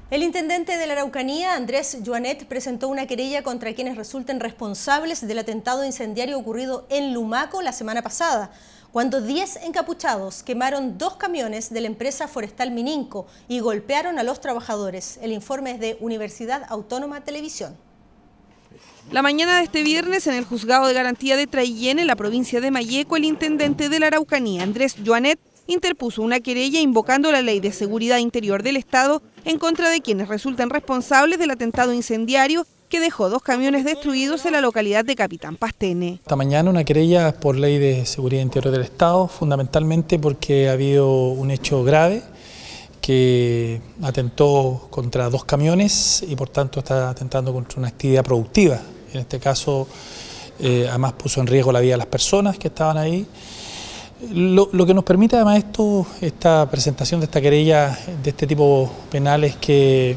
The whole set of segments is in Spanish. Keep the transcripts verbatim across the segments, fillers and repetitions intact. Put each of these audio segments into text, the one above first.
El intendente de la Araucanía, Andrés Joanet, presentó una querella contra quienes resulten responsables del atentado incendiario ocurrido en Lumaco la semana pasada, cuando diez encapuchados quemaron dos camiones de la empresa forestal Mininco y golpearon a los trabajadores. El informe es de Universidad Autónoma Televisión. La mañana de este viernes, en el Juzgado de Garantía de Traillén, en la provincia de Malleco, el intendente de la Araucanía, Andrés Joanet, interpuso una querella invocando la Ley de Seguridad Interior del Estado en contra de quienes resultan responsables del atentado incendiario que dejó dos camiones destruidos en la localidad de Capitán Pastene. Esta mañana una querella por Ley de Seguridad Interior del Estado, fundamentalmente porque ha habido un hecho grave que atentó contra dos camiones y por tanto está atentando contra una actividad productiva. En este caso, eh, además puso en riesgo la vida de las personas que estaban ahí. Lo, lo que nos permite además esto, esta presentación de esta querella de este tipo penal es que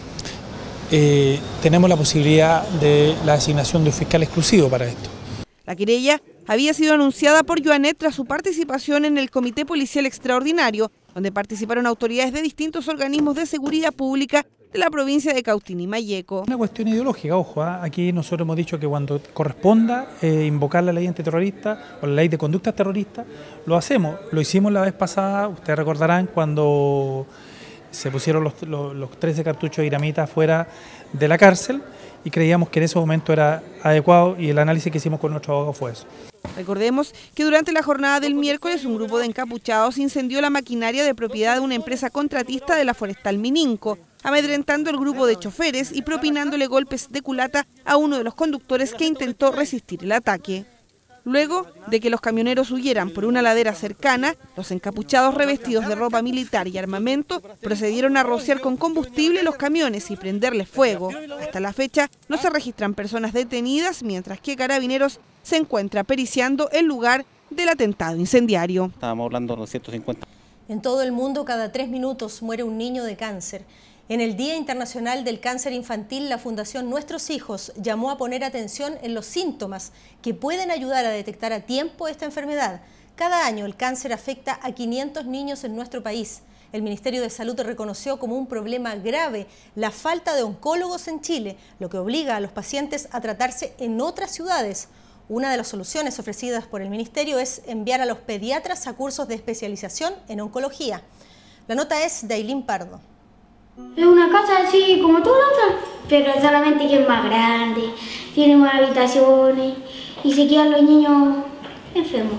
eh, tenemos la posibilidad de la designación de un fiscal exclusivo para esto. La querella había sido anunciada por Joanet tras su participación en el Comité Policial Extraordinario, donde participaron autoridades de distintos organismos de seguridad pública de la provincia de Cautín y Malleco. Una cuestión ideológica, ojo, ¿eh? Aquí nosotros hemos dicho que cuando corresponda eh, invocar la ley antiterrorista o la ley de conductas terroristas, lo hacemos. Lo hicimos la vez pasada, ustedes recordarán, cuando se pusieron los, los, los trece cartuchos de dinamita fuera de la cárcel y creíamos que en ese momento era adecuado y el análisis que hicimos con nuestro abogado fue eso. Recordemos que durante la jornada del miércoles un grupo de encapuchados incendió la maquinaria de propiedad de una empresa contratista de la forestal Mininco, amedrentando al grupo de choferes y propinándole golpes de culata a uno de los conductores que intentó resistir el ataque. Luego de que los camioneros huyeran por una ladera cercana, los encapuchados revestidos de ropa militar y armamento procedieron a rociar con combustible los camiones y prenderles fuego. Hasta la fecha no se registran personas detenidas, mientras que Carabineros se encuentra periciando el lugar del atentado incendiario. Estábamos hablando de doscientos cincuenta. En todo el mundo, cada tres minutos muere un niño de cáncer. En el Día Internacional del Cáncer Infantil, la Fundación Nuestros Hijos llamó a poner atención en los síntomas que pueden ayudar a detectar a tiempo esta enfermedad. Cada año el cáncer afecta a quinientos niños en nuestro país. El Ministerio de Salud reconoció como un problema grave la falta de oncólogos en Chile, lo que obliga a los pacientes a tratarse en otras ciudades. Una de las soluciones ofrecidas por el Ministerio es enviar a los pediatras a cursos de especialización en oncología. La nota es de Ailín Pardo. Es una casa así como todas las otras, pero solamente que es más grande, tiene más habitaciones y se quedan los niños enfermos.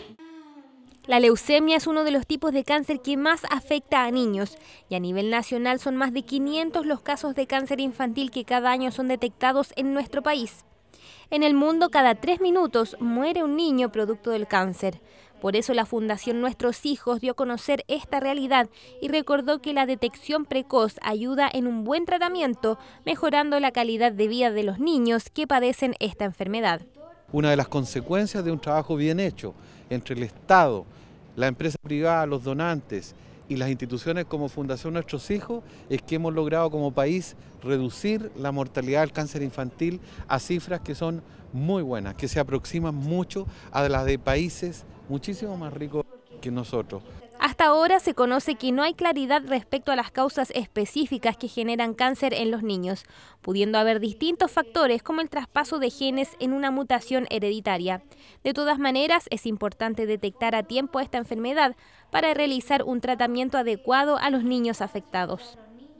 La leucemia es uno de los tipos de cáncer que más afecta a niños y a nivel nacional son más de quinientos los casos de cáncer infantil que cada año son detectados en nuestro país. En el mundo, cada tres minutos muere un niño producto del cáncer. Por eso la Fundación Nuestros Hijos dio a conocer esta realidad y recordó que la detección precoz ayuda en un buen tratamiento, mejorando la calidad de vida de los niños que padecen esta enfermedad. Una de las consecuencias de un trabajo bien hecho entre el Estado, la empresa privada, los donantes y las instituciones como Fundación Nuestros Hijos es que hemos logrado como país reducir la mortalidad del cáncer infantil a cifras que son muy buenas, que se aproximan mucho a las de países muchísimo más ricos que nosotros. Hasta ahora se conoce que no hay claridad respecto a las causas específicas que generan cáncer en los niños, pudiendo haber distintos factores como el traspaso de genes en una mutación hereditaria. De todas maneras, es importante detectar a tiempo esta enfermedad para realizar un tratamiento adecuado a los niños afectados.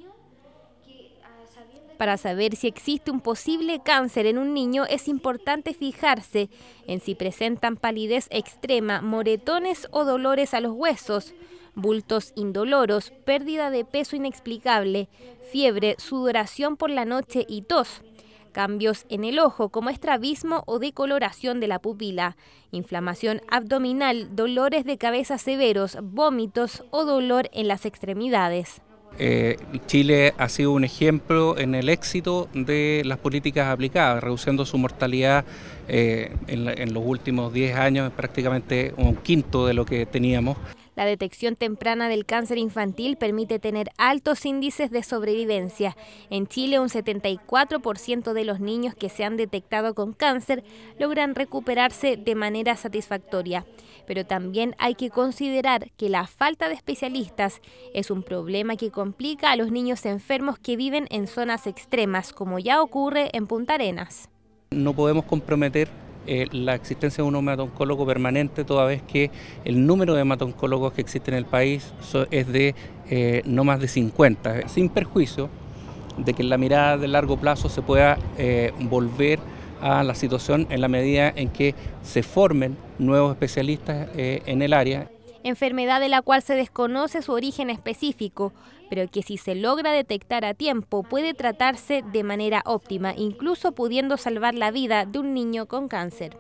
Para saber si existe un posible cáncer en un niño es importante fijarse en si presentan palidez extrema, moretones o dolores a los huesos, bultos indoloros, pérdida de peso inexplicable, fiebre, sudoración por la noche y tos, cambios en el ojo como estrabismo o decoloración de la pupila, inflamación abdominal, dolores de cabeza severos, vómitos o dolor en las extremidades. Eh, Chile ha sido un ejemplo en el éxito de las políticas aplicadas, reduciendo su mortalidad eh, en, en los últimos diez años prácticamente un quinto de lo que teníamos. La detección temprana del cáncer infantil permite tener altos índices de sobrevivencia. En Chile, un setenta y cuatro por ciento de los niños que se han detectado con cáncer logran recuperarse de manera satisfactoria. Pero también hay que considerar que la falta de especialistas es un problema que complica a los niños enfermos que viven en zonas extremas, como ya ocurre en Punta Arenas. No podemos comprometer Eh, la existencia de un hematoncólogo permanente, toda vez que el número de hematoncólogos que existe en el país so, es de eh, no más de cincuenta, sin perjuicio de que en la mirada de largo plazo se pueda eh, volver a la situación en la medida en que se formen nuevos especialistas eh, en el área. Enfermedad de la cual se desconoce su origen específico, pero que si se logra detectar a tiempo puede tratarse de manera óptima, incluso pudiendo salvar la vida de un niño con cáncer.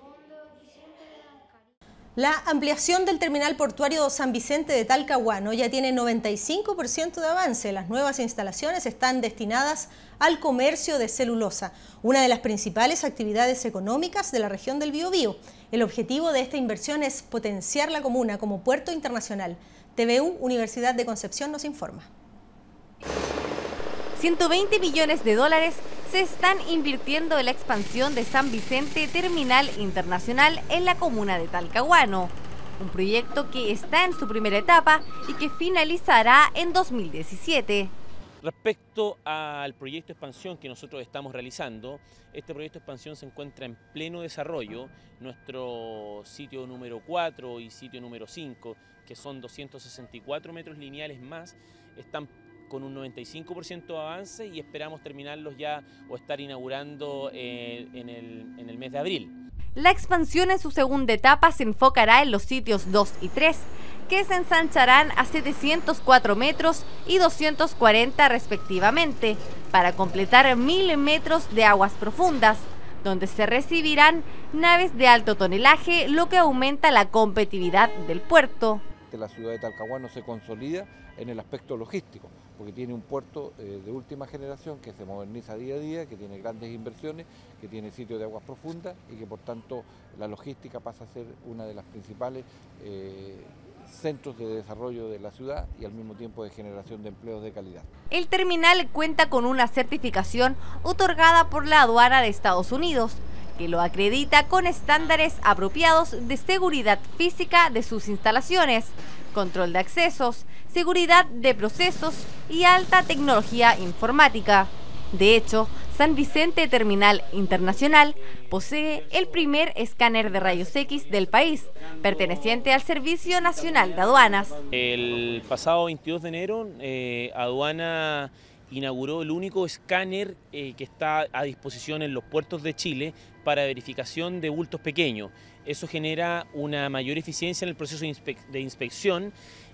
La ampliación del terminal portuario San Vicente de Talcahuano ya tiene noventa y cinco por ciento de avance. Las nuevas instalaciones están destinadas al comercio de celulosa, una de las principales actividades económicas de la región del Biobío. El objetivo de esta inversión es potenciar la comuna como puerto internacional. T V U Universidad de Concepción nos informa. ciento veinte millones de dólares se están invirtiendo en la expansión de San Vicente Terminal Internacional en la comuna de Talcahuano, un proyecto que está en su primera etapa y que finalizará en dos mil diecisiete. Respecto al proyecto de expansión que nosotros estamos realizando, este proyecto de expansión se encuentra en pleno desarrollo. Nuestro sitio número cuatro y sitio número cinco, que son doscientos sesenta y cuatro metros lineales más, están con un noventa y cinco por ciento de avance y esperamos terminarlos ya o estar inaugurando eh, en, el, en el mes de abril. La expansión en su segunda etapa se enfocará en los sitios dos y tres, que se ensancharán a setecientos cuatro metros y doscientos cuarenta respectivamente, para completar mil metros de aguas profundas, donde se recibirán naves de alto tonelaje, lo que aumenta la competitividad del puerto. La ciudad de Talcahuano se consolida en el aspecto logístico, porque tiene un puerto eh, de última generación que se moderniza día a día, que tiene grandes inversiones, que tiene sitios de aguas profundas y que por tanto la logística pasa a ser una de las principales eh, centros de desarrollo de la ciudad y al mismo tiempo de generación de empleos de calidad. El terminal cuenta con una certificación otorgada por la aduana de Estados Unidos, que lo acredita con estándares apropiados de seguridad física de sus instalaciones, control de accesos, seguridad de procesos y alta tecnología informática. De hecho, San Vicente Terminal Internacional posee el primer escáner de rayos X del país, perteneciente al Servicio Nacional de Aduanas. El pasado veintidós de enero, eh, Aduana inauguró el único escáner eh, que está a disposición en los puertos de Chile para verificación de bultos pequeños. Eso genera una mayor eficiencia en el proceso de, inspe de inspección,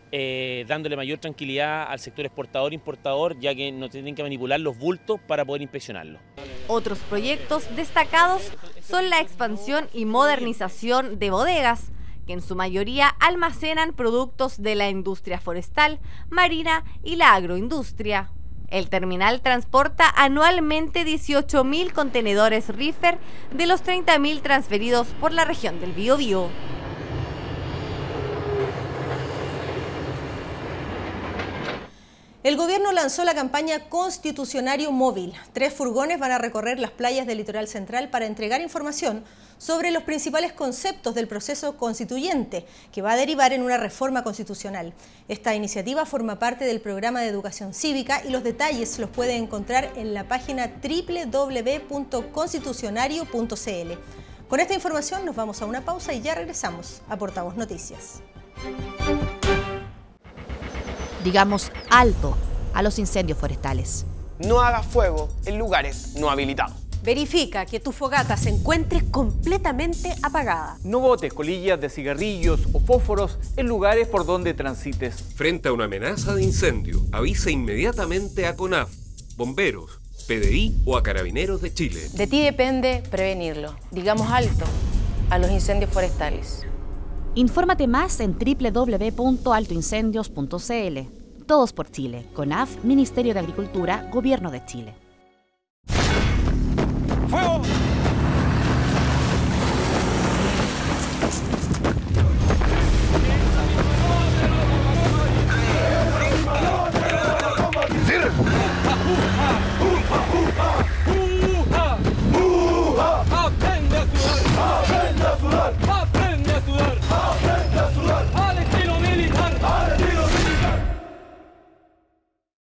eh, dándole mayor tranquilidad al sector exportador-importador, ya que no tienen que manipular los bultos para poder inspeccionarlos. Otros proyectos destacados son la expansión y modernización de bodegas, que en su mayoría almacenan productos de la industria forestal, marina y la agroindustria. El terminal transporta anualmente dieciocho mil contenedores reefer de los treinta mil transferidos por la región del Biobío. El gobierno lanzó la campaña Constitucionario Móvil. Tres furgones van a recorrer las playas del litoral central para entregar información sobre los principales conceptos del proceso constituyente que va a derivar en una reforma constitucional. Esta iniciativa forma parte del programa de educación cívica y los detalles los puede encontrar en la página doble u doble u doble u punto constitucionario punto c l. Con esta información nos vamos a una pausa y ya regresamos a Portavoz Noticias. Digamos alto a los incendios forestales. No hagas fuego en lugares no habilitados. Verifica que tu fogata se encuentre completamente apagada. No botes colillas de cigarrillos o fósforos en lugares por donde transites. Frente a una amenaza de incendio, avisa inmediatamente a CONAF, bomberos, P D I o a Carabineros de Chile. De ti depende prevenirlo. Digamos alto a los incendios forestales. Infórmate más en doble u doble u doble u punto alto incendios punto c l. Todos por Chile. CONAF, Ministerio de Agricultura, Gobierno de Chile. ¡Fuego!